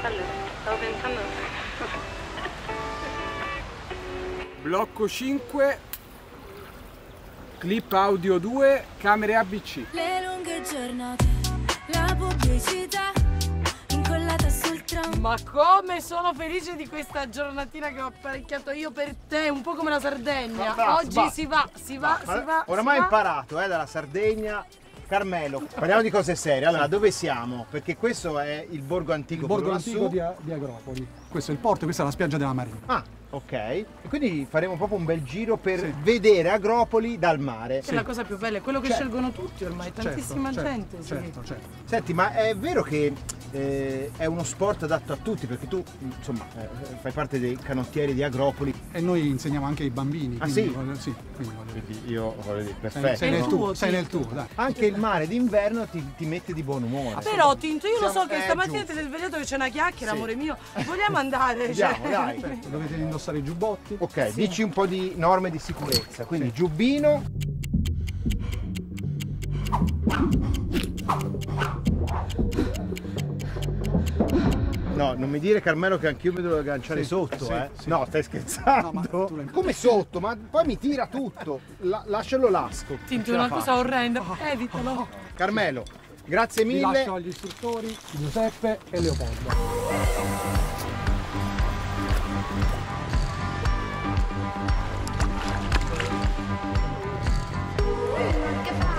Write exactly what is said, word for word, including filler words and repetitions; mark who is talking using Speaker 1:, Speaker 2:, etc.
Speaker 1: bello, stavo pensando.
Speaker 2: Blocco cinque, clip audio due, camere A B C.
Speaker 3: Le lunghe giornate, la pubblicità incollata sul tram.
Speaker 4: Ma come sono felice di questa giornatina che ho apparecchiato io per te, un po' come la Sardegna.
Speaker 5: Basta,
Speaker 4: Oggi
Speaker 5: basta.
Speaker 4: si va, si va,
Speaker 5: Ma
Speaker 4: si va.
Speaker 5: oramai
Speaker 4: si
Speaker 5: ho
Speaker 4: va.
Speaker 5: imparato eh, dalla Sardegna. Carmelo, parliamo di cose serie. Allora, dove siamo? Perché questo è il borgo antico.
Speaker 6: Il borgo
Speaker 5: quello
Speaker 6: antico
Speaker 5: lassù.
Speaker 6: di, A- di Agropoli. Questo è il porto, questa è la spiaggia della Marina.
Speaker 5: Ah, ok. E quindi faremo proprio un bel giro per
Speaker 6: Sì.
Speaker 5: vedere Agropoli dal mare.
Speaker 4: È la cosa più bella, è quello che
Speaker 5: Certo.
Speaker 4: scelgono tutti ormai, tantissima
Speaker 6: certo,
Speaker 4: gente. sì.
Speaker 6: Certo, certo.
Speaker 5: Senti, ma è vero che eh, è uno sport adatto a tutti? Perché tu, insomma, eh, fai parte dei canottieri di Agropoli.
Speaker 6: E noi insegniamo anche ai bambini.
Speaker 5: Ah,
Speaker 6: quindi
Speaker 5: sì?
Speaker 6: voglio- sì, quindi voglio dire.
Speaker 5: Quindi io voglio dire,
Speaker 6: Sei,
Speaker 5: perfetto.
Speaker 6: sei
Speaker 4: È il
Speaker 6: nel
Speaker 4: tuo,
Speaker 6: tuo, sei
Speaker 4: sì.
Speaker 6: nel tuo, dai.
Speaker 5: Anche il mare d'inverno ti, ti mette di buon umore.
Speaker 4: Però Tinto, io lo
Speaker 5: Siamo-
Speaker 4: so che
Speaker 5: eh,
Speaker 4: stamattina
Speaker 5: giusto.
Speaker 4: ti sei svegliato che c'è una chiacchiera,
Speaker 5: Sì.
Speaker 4: amore mio. Vogliamo andare?
Speaker 5: Andiamo,
Speaker 4: cioè.
Speaker 5: dai.
Speaker 6: Certo, dovete indossare i giubbotti.
Speaker 5: Ok, dici un po' di norme di sicurezza. Quindi giubbino. No, non mi dire Carmelo che anch'io mi devo agganciare
Speaker 6: Sì,
Speaker 5: sotto,
Speaker 6: sì,
Speaker 5: eh.
Speaker 6: sì.
Speaker 5: No, stai scherzando?
Speaker 6: No, ma tu l'hai-
Speaker 5: Come sotto? Ma poi mi tira tutto. La- lascialo lasco.
Speaker 4: Tinto,
Speaker 5: Non
Speaker 4: è
Speaker 5: ce
Speaker 4: una
Speaker 5: la
Speaker 4: cosa
Speaker 5: faccio.
Speaker 4: orrenda. Evitalo.
Speaker 5: Carmelo, grazie
Speaker 6: Vi
Speaker 5: mille.
Speaker 6: lascio agli istruttori Giuseppe e Leopoldo.
Speaker 3: Che fa?